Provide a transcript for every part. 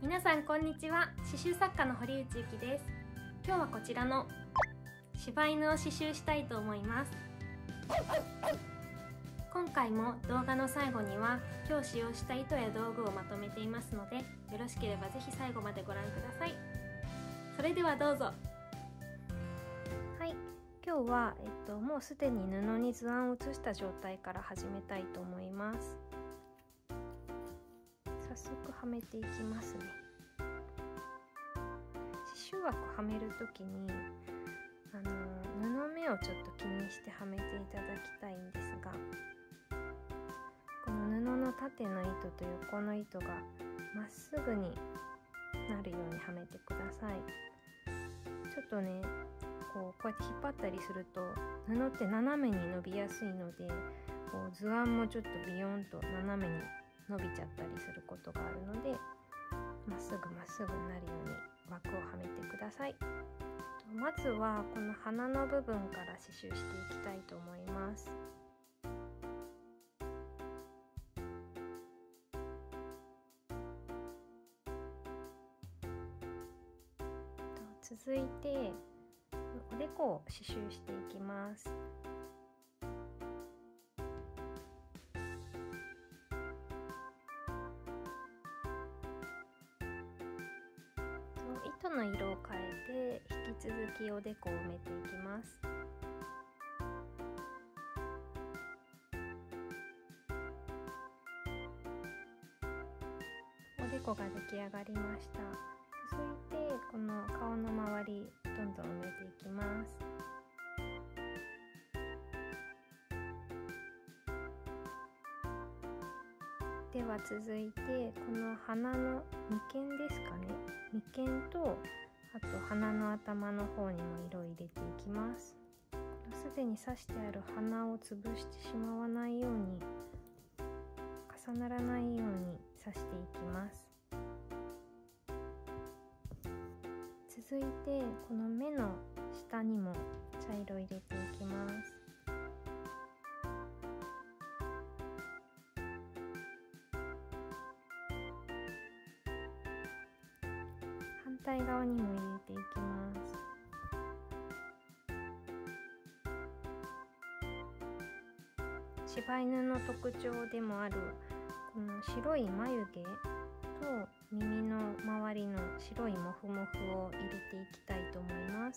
皆さんこんにちは。刺繍作家の堀内ゆきです。今日はこちらの柴犬を刺繍したいと思います。今回も動画の最後には今日使用した糸や道具をまとめていますので、よろしければぜひ最後までご覧ください。それではどうぞ。はい、今日は、もうすでに布に図案を写した状態から始めたいと思います。早速はめていきますね。刺繍枠はめる時に布目をちょっと気にしてはめていただきたいんですが、この布の縦の糸と横の糸がまっすぐになるようにはめてください。ちょっとね、こうやって引っ張ったりすると布って斜めに伸びやすいので、図案もちょっとビヨンと斜めに伸びちゃったりすることがあるので、まっすぐまっすぐになるように枠をはめてください。まずはこの花の部分から刺繍していきたいと思います。続いておでこを刺繍していきます。糸の色を変えて引き続きおでこを埋めていきます。おでこが出来上がりました。続いてこの顔の周りどんどん埋めていきます。では続いてこの鼻の眉間ですかね、眉間とあと鼻の頭の方にも色を入れていきます。すでに刺してある鼻を潰してしまわないように、重ならないように刺していきます。続いてこの目の下にも茶色入れていきます。反対側にも入れていきます。柴犬の特徴でもあるこの白い眉毛と耳の周りの白いモフモフを入れていきたいと思います。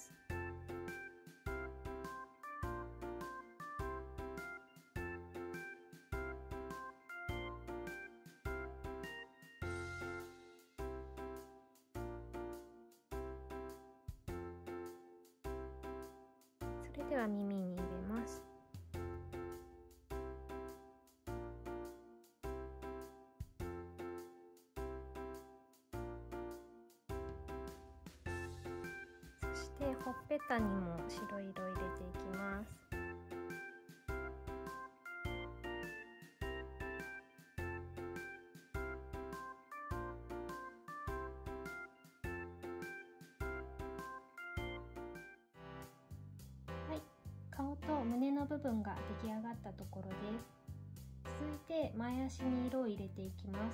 それでは耳に入れます。そしてほっぺたにも白い色を入れていきます。はい、顔と胸の部分が出来上がったところです。続いて前足に色を入れていきます。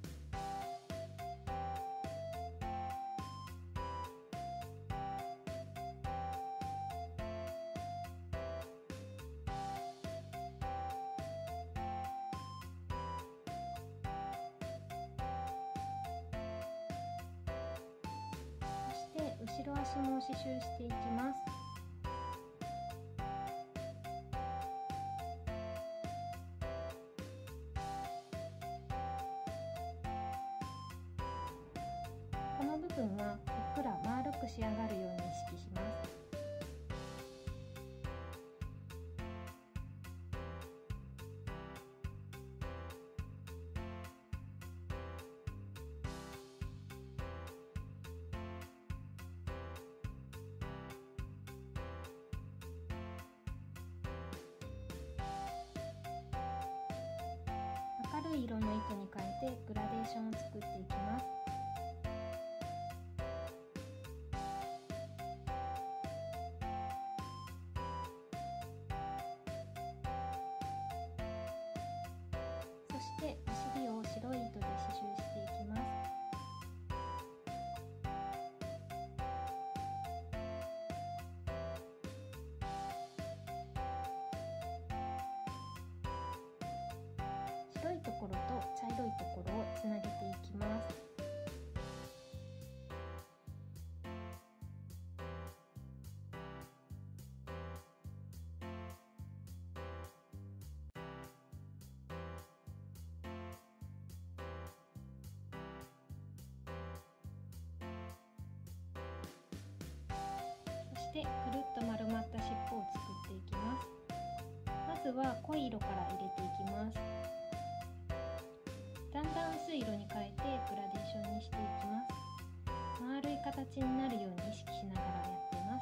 そして後ろ足も刺繍していきます。この部分はふっくら丸く仕上がるように意識します。明るい色の糸に変えてグラデーションを作っていきます。そしてお尻を白い糸で刺繍していきます。 してくるっと丸まった尻尾を作っていきます。まずは濃い色から入れていきます。だんだん薄い色に変えてグラデーションにしていきます。丸い形になるように意識しながらやってます。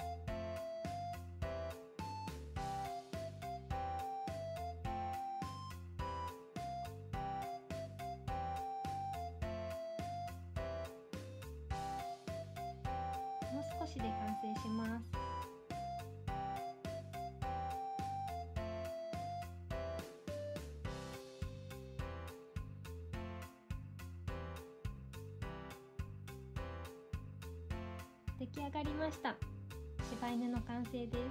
もう少しで完成します。出来上がりました。柴犬の完成です。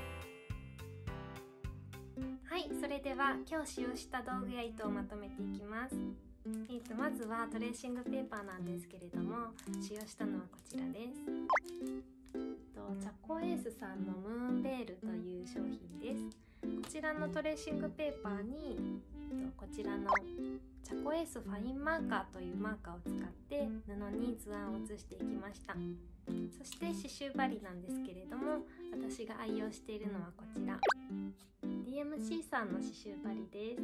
はい、それでは今日使用した道具や糸をまとめていきます。まずはトレーシングペーパーなんですけれども、使用したのはこちらです。チャコエースさんのムーンベールという商品です。こちらのトレーシングペーパーにこちらのチャコエースファインマーカーというマーカーを使って布に図案を写していきました。そして刺繍針なんですけれども、私が愛用しているのはこちら DMC さんの刺繍針です。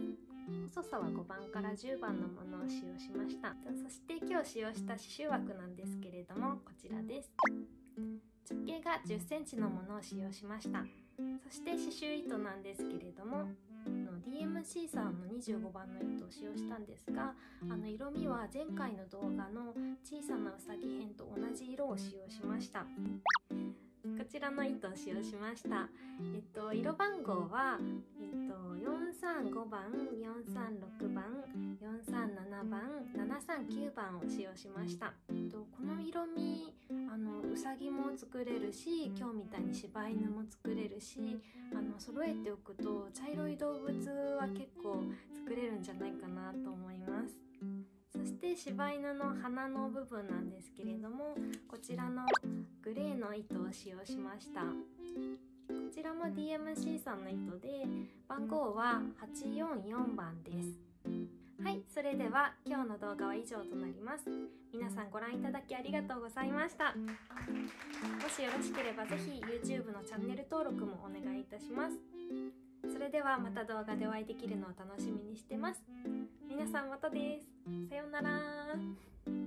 細さは5番から10番のものを使用しました。そして今日使用した刺繍枠なんですけれども、こちらです。直径が10センチのものを使用しました。そして刺繍糸なんですけれども、DMC さんの25番の糸を使用したんですが、色味は前回の動画の小さなうさぎ編と同じ色を使用しました。こちらの糸を使用しました。色番号は、435番、436番、437番、739番を使用しました。この色味うさぎも作れるし、今日みたいに柴犬も作れるし、揃えておくと茶色い動物は結構作れるんじゃないかなと思います。そして柴犬の鼻の部分なんですけれども、こちらのグレーの糸を使用しました。こちらも DMC さんの糸で、番号は844番です。はい、それでは今日の動画は以上となります。皆さんご覧いただきありがとうございました。もしよろしければぜひ YouTube のチャンネル登録もお願いいたします。それではまた動画でお会いできるのを楽しみにしてます。皆さんまたです。さようなら。